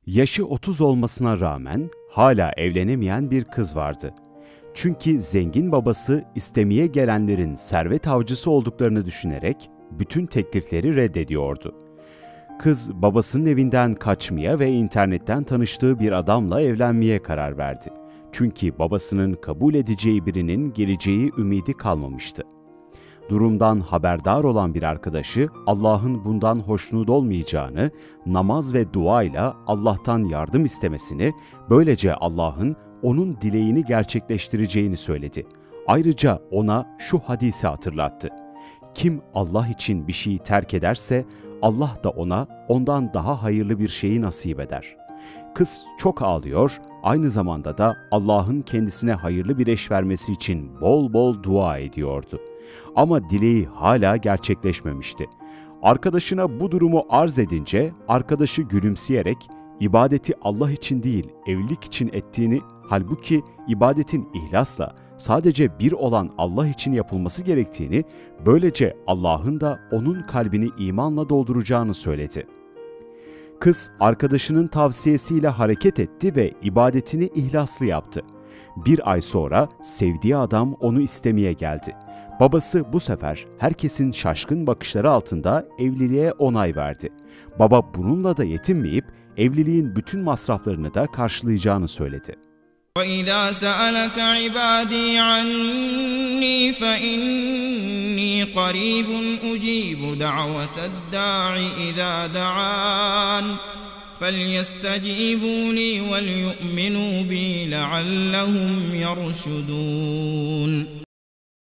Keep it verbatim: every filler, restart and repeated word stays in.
Yaşı otuz olmasına rağmen hala evlenemeyen bir kız vardı. Çünkü zengin babası istemeye gelenlerin servet avcısı olduklarını düşünerek bütün teklifleri reddediyordu. Kız babasının evinden kaçmaya ve internetten tanıştığı bir adamla evlenmeye karar verdi. Çünkü babasının kabul edeceği birinin geleceği ümidi kalmamıştı. Durumdan haberdar olan bir arkadaşı Allah'ın bundan hoşnut olmayacağını, namaz ve duayla Allah'tan yardım istemesini, böylece Allah'ın onun dileğini gerçekleştireceğini söyledi. Ayrıca ona şu hadisi hatırlattı. Kim Allah için bir şeyi terk ederse, Allah da ona ondan daha hayırlı bir şeyi nasip eder. Kız çok ağlıyor, aynı zamanda da Allah'ın kendisine hayırlı bir eş vermesi için bol bol dua ediyordu. Ama dileği hala gerçekleşmemişti. Arkadaşına bu durumu arz edince, arkadaşı gülümseyerek, ibadeti Allah için değil, evlilik için ettiğini, halbuki ibadetin ihlasla, sadece bir olan Allah için yapılması gerektiğini, böylece Allah'ın da onun kalbini imanla dolduracağını söyledi. Kız, arkadaşının tavsiyesiyle hareket etti ve ibadetini ihlaslı yaptı. Bir ay sonra sevdiği adam onu istemeye geldi. Babası bu sefer herkesin şaşkın bakışları altında evliliğe onay verdi. Baba bununla da yetinmeyip evliliğin bütün masraflarını da karşılayacağını söyledi. وَإِذَا سَأَلَكَ عِبَادِي عَنِّي فَإِنِّي قَرِيبٌ أُجِيبُ دَعْوَةَ الدَّاعِ إِذَا دَعَانِ فَلْيَسْتَجِيبُوا لِي وَلْيُؤْمِنُوا بِي لَعَلَّهُمْ يَرْشُدُونَ